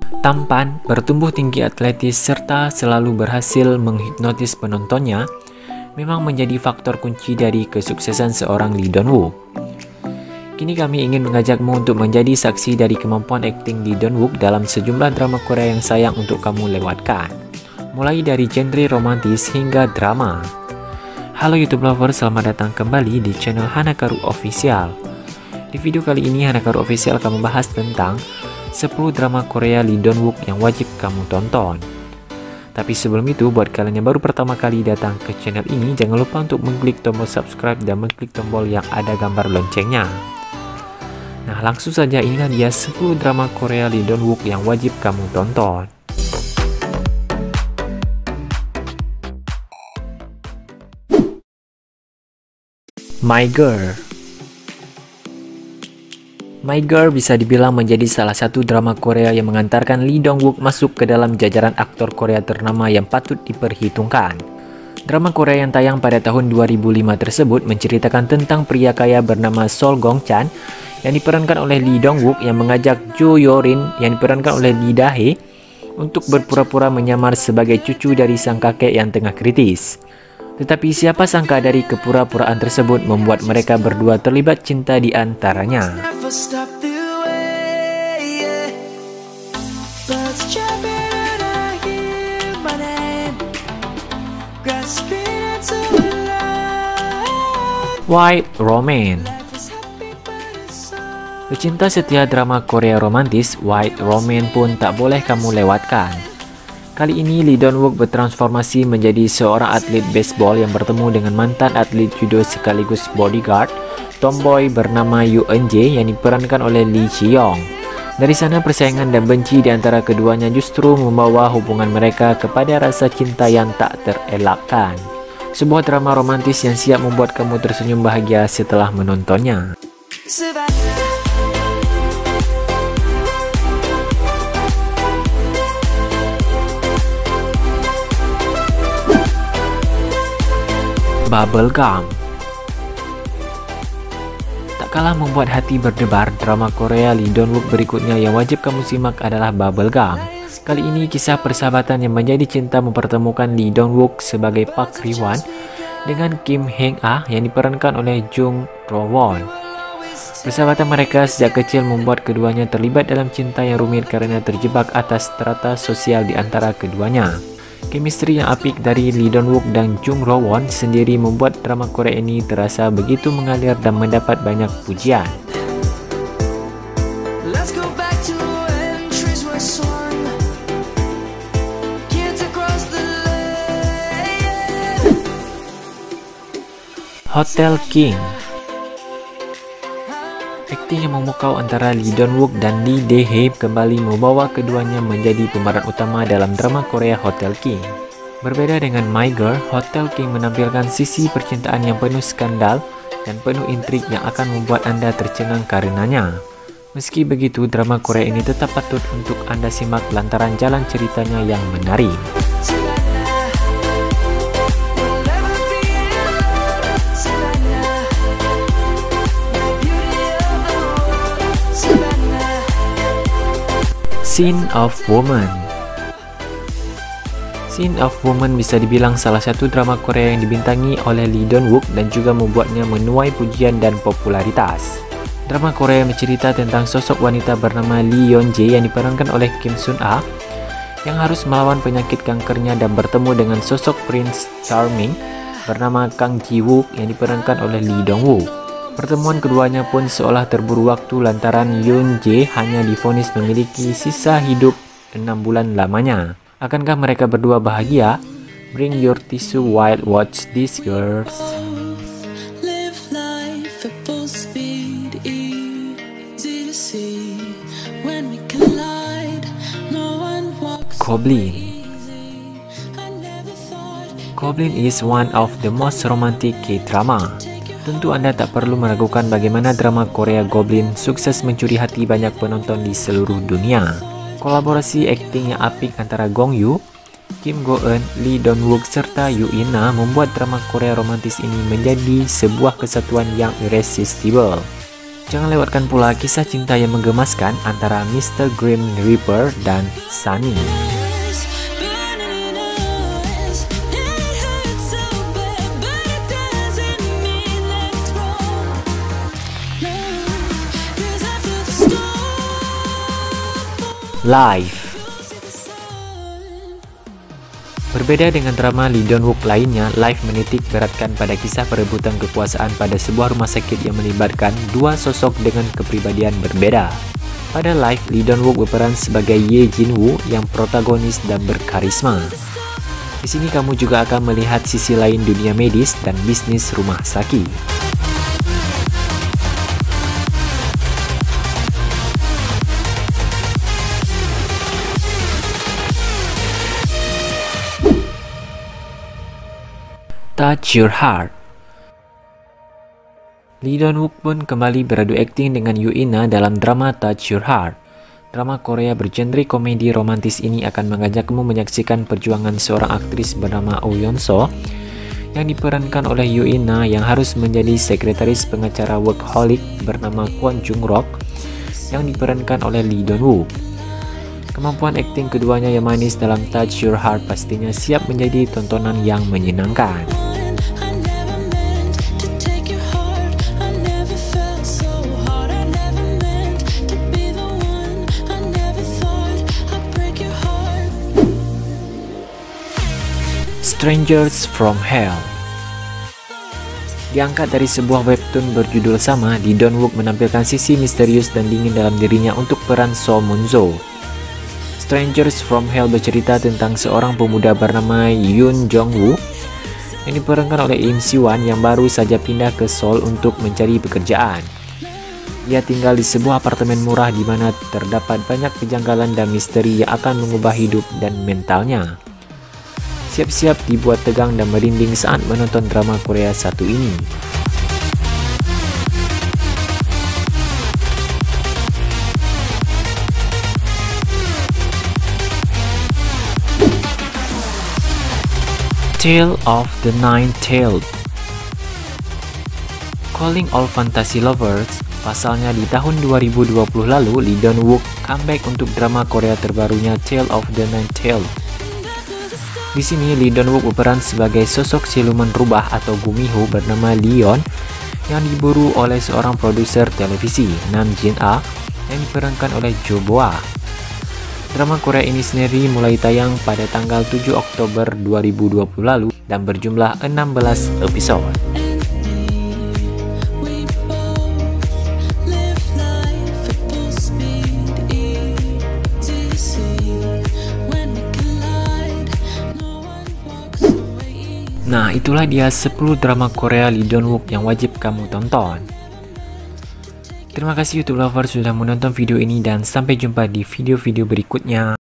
Tampan, bertumbuh tinggi atletis, serta selalu berhasil menghipnotis penontonnya memang menjadi faktor kunci dari kesuksesan seorang Lee Dong-wook. Kini kami ingin mengajakmu untuk menjadi saksi dari kemampuan akting Lee Dong-wook dalam sejumlah drama Korea yang sayang untuk kamu lewatkan, mulai dari genre romantis hingga drama. Halo YouTube lover, selamat datang kembali di channel Hanakaru Official. Di video kali ini Hanakaru Official akan membahas tentang 10 drama Korea Lee Dong-wook yang wajib kamu tonton. Tapi sebelum itu, buat kalian yang baru pertama kali datang ke channel ini, jangan lupa untuk mengklik tombol subscribe dan mengklik tombol yang ada gambar loncengnya. Nah, langsung saja, inilah dia 10 drama Korea Lee Dong-wook yang wajib kamu tonton. My Girl. My Girl bisa dibilang menjadi salah satu drama Korea yang mengantarkan Lee Dong-wook masuk ke dalam jajaran aktor Korea ternama yang patut diperhitungkan. Drama Korea yang tayang pada tahun 2005 tersebut menceritakan tentang pria kaya bernama Sol Gong-chan yang diperankan oleh Lee Dong-wook yang mengajak Jo Yo-rin yang diperankan oleh Lee Da-hye untuk berpura-pura menyamar sebagai cucu dari sang kakek yang tengah kritis. Tetapi siapa sangka dari kepura-puraan tersebut membuat mereka berdua terlibat cinta di antaranya. White Romance. Pecinta setia drama Korea romantis, White Romance pun tak boleh kamu lewatkan. Kali ini Lee Dong-wook bertransformasi menjadi seorang atlet baseball yang bertemu dengan mantan atlet judo sekaligus bodyguard, tomboy bernama Yoo Eun-jae yang diperankan oleh Lee Ji-young. Dari sana persaingan dan benci di antara keduanya justru membawa hubungan mereka kepada rasa cinta yang tak terelakkan. Sebuah drama romantis yang siap membuat kamu tersenyum bahagia setelah menontonnya. Bubblegum. Tak kalah membuat hati berdebar, drama Korea Lee Dong-wook berikutnya yang wajib kamu simak adalah Bubblegum. Kali ini kisah persahabatan yang menjadi cinta mempertemukan Lee Dong-wook sebagai Park Ri-won dengan Kim Hae-ah yang diperankan oleh Jung Ro-won. Persahabatan mereka sejak kecil membuat keduanya terlibat dalam cinta yang rumit karena terjebak atas strata sosial di antara keduanya. Chemistry yang apik dari Lee Dong-wook dan Jung Ro-won sendiri membuat drama Korea ini terasa begitu mengalir dan mendapat banyak pujian. Hotel King. Akting yang memukau antara Lee Dong-wook dan Lee Da-hye kembali membawa keduanya menjadi pemeran utama dalam drama Korea Hotel King. Berbeda dengan My Girl, Hotel King menampilkan sisi percintaan yang penuh skandal dan penuh intrik yang akan membuat Anda tercengang karenanya. Meski begitu, drama Korea ini tetap patut untuk Anda simak lantaran jalan ceritanya yang menarik. Scene of Woman. Scene of Woman bisa dibilang salah satu drama Korea yang dibintangi oleh Lee Dong-wook dan juga membuatnya menuai pujian dan popularitas. Drama Korea mencerita tentang sosok wanita bernama Lee Yeon-jae yang diperankan oleh Kim Sun-ah yang harus melawan penyakit kankernya dan bertemu dengan sosok Prince Charming bernama Kang Ji-wook yang diperankan oleh Lee Dong-wook. Pertemuan keduanya pun seolah terburu waktu lantaran Yeon-jae hanya divonis memiliki sisa hidup 6 bulan lamanya. Akankah mereka berdua bahagia? Bring your tissue while watch these girls. Goblin. Goblin is one of the most romantic K-drama. Tentu Anda tak perlu meragukan bagaimana drama Korea Goblin sukses mencuri hati banyak penonton di seluruh dunia. Kolaborasi akting yang apik antara Gong Yoo, Kim Go-eun, Lee Dong-wook, serta Yoo In-na membuat drama Korea romantis ini menjadi sebuah kesatuan yang irresistible. Jangan lewatkan pula kisah cinta yang menggemaskan antara Mr. Grim Reaper dan Sunny. Life. Berbeda dengan drama Lee Dong-wook lainnya, Life menitik beratkan pada kisah perebutan kekuasaan pada sebuah rumah sakit yang melibatkan dua sosok dengan kepribadian berbeda. Pada Life, Lee Dong-wook berperan sebagai Ye Jin-woo yang protagonis dan berkarisma. Di sini kamu juga akan melihat sisi lain dunia medis dan bisnis rumah sakit. Touch Your Heart. Lee Dong-wook pun kembali beradu akting dengan Yoo In-na dalam drama Touch Your Heart. Drama Korea bergenre komedi romantis ini akan mengajakmu menyaksikan perjuangan seorang aktris bernama Oh Yeon-so yang diperankan oleh Yoo In-na yang harus menjadi sekretaris pengacara workaholic bernama Kwon Jung-rok yang diperankan oleh Lee Dong-wook. Kemampuan akting keduanya yang manis dalam Touch Your Heart pastinya siap menjadi tontonan yang menyenangkan. Strangers from Hell. Diangkat dari sebuah webtoon berjudul sama, Lee Dong-wook menampilkan sisi misterius dan dingin dalam dirinya untuk peran So Moon-zo. Strangers from Hell bercerita tentang seorang pemuda bernama Yoon Jong-woo yang diperankan oleh Im Si-won yang baru saja pindah ke Seoul untuk mencari pekerjaan. Ia tinggal di sebuah apartemen murah di mana terdapat banyak kejanggalan dan misteri yang akan mengubah hidup dan mentalnya. Siap-siap dibuat tegang dan merinding saat menonton drama Korea satu ini. Tale of the Nine-Tailed. Calling all fantasy lovers, pasalnya di tahun 2020 lalu Lee Dong-wook comeback untuk drama Korea terbarunya Tale of the Nine-Tailed. Di sini Lee Dong-wook berperan sebagai sosok siluman rubah atau gumiho bernama Leon yang diburu oleh seorang produser televisi, Nam Jin-ah, yang diperankan oleh Jo Boa. Drama Korea ini sendiri mulai tayang pada tanggal 7 Oktober 2020 lalu dan berjumlah 16 episode. Nah, itulah dia 10 drama Korea Lee Dong-wook yang wajib kamu tonton. Terima kasih YouTube lover sudah menonton video ini dan sampai jumpa di video-video berikutnya.